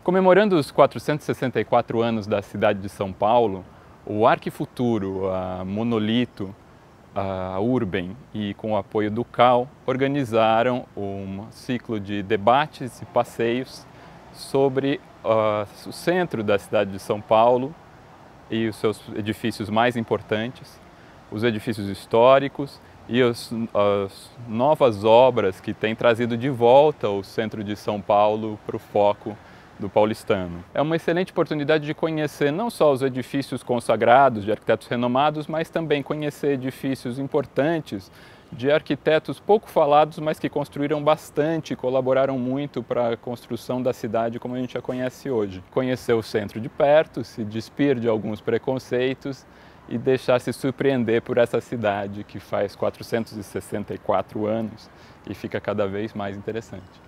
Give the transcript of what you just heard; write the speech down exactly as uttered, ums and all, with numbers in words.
Comemorando os quatrocentos e sessenta e quatro anos da cidade de São Paulo, o Arquifuturo, a Monolito, a Urben e com o apoio do C A U organizaram um ciclo de debates e passeios sobre uh, o centro da cidade de São Paulo e os seus edifícios mais importantes, os edifícios históricos e as, as novas obras que têm trazido de volta o centro de São Paulo para o foco do paulistano. É uma excelente oportunidade de conhecer não só os edifícios consagrados de arquitetos renomados, mas também conhecer edifícios importantes de arquitetos pouco falados, mas que construíram bastante e colaboraram muito para a construção da cidade como a gente a conhece hoje. Conhecer o centro de perto, se despir de alguns preconceitos e deixar se surpreender por essa cidade que faz quatrocentos e sessenta e quatro anos e fica cada vez mais interessante.